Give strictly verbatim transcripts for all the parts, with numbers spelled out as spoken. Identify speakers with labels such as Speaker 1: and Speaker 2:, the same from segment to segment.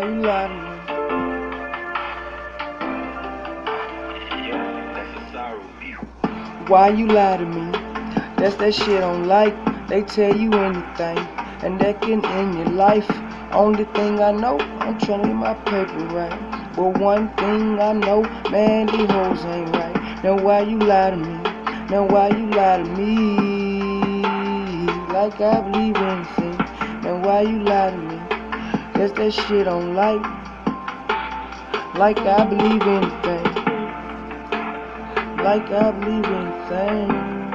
Speaker 1: Why you lie to me? Why you lie to me? That's that shit I don't like. They tell you anything, and that can end your life. Only thing I know, I'm trying to get my paper right. But one thing I know, man, these hoes ain't right. Now why you lie to me? Now why you lie to me? Like I believe anything. Now why you lie to me? That's that shit I don't like. Like I believe anything. Like I believe anything.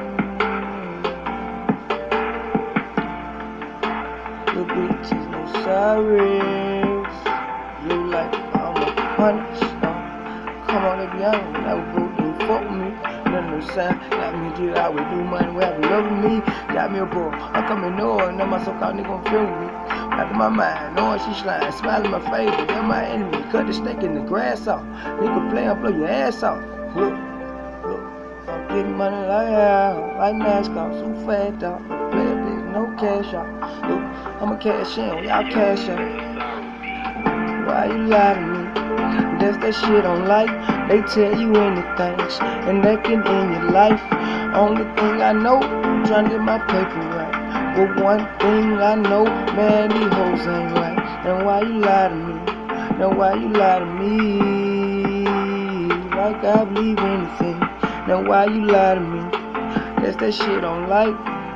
Speaker 1: The bitches no sorry. Look like I'm a punch. Uh, come on, they be out. I would go and fuck with me. None no sign. Got me deal. I would do money. We have love with me. Got me a bro. I'm coming over. Now my so-called nigga gon' feel with me. Out of my mind, knowing she slime, smile in my face, but they're my enemy. Cut the snake in the grass off. Nigga play and blow your ass off. Look, look, I'm getting money like hell, like NASCAR, so fat dog. Play a bitch, no cash out. Look, I'ma cash in, y'all cash out. Why you lie to me? That's that shit I don't like. They tell you anything, and that can end your life. Only thing I know, I'm trying to get my paper right. But one thing I know, man, these hoes ain't right. And why you lie to me? Now why you lie to me? Like I believe anything. Now why you lie to me? That's that shit I don't like.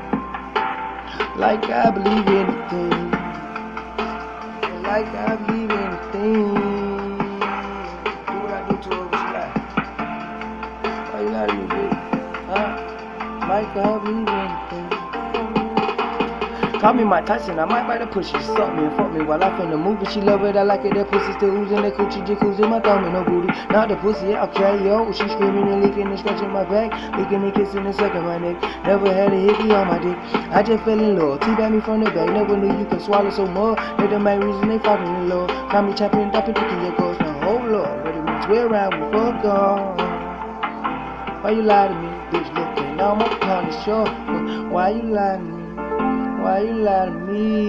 Speaker 1: Like I believe anything. Like I believe anything. Do what I do to her, what you like. Why you lie to me, bitch? Huh? Like I believe anything. Call me Mike Tyson, I might bite a pussy. Suck me and fuck me while I finna move it. She love it, I like it, that pussy still oozing. That coochie jacuzzi, my thumb in no booty. Now the pussy, I'll carry yo. She screaming and licking and scratching my back, licking and kissing and sucking my neck. Never had a hickey on my dick. I just fell in love. Teabag me from the back. Never knew you could swallow so much. They the main reason they fucking in love. Got me chopping and dumping, picking your ghost. Now oh Lord, ready to swear around we fuck on. Why you lie to me, bitch? Looking, I'm up on the shore. Why you lie to me? Why you lie to me?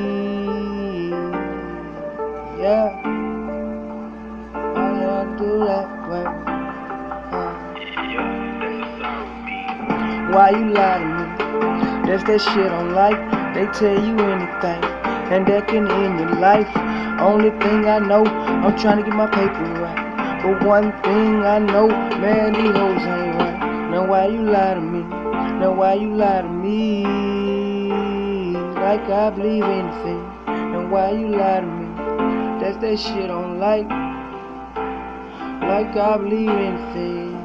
Speaker 1: Yeah, why you do that way? Uh. Why you lie to me? That's that shit I don't like. They tell you anything, and that can end your life. Only thing I know, I'm trying to get my paper right. But one thing I know, man, these hoes ain't right. Now why you lie to me? Now why you lie to me? Like I believe anything. And why you lie to me? That's that shit I don't like. Like I believe anything.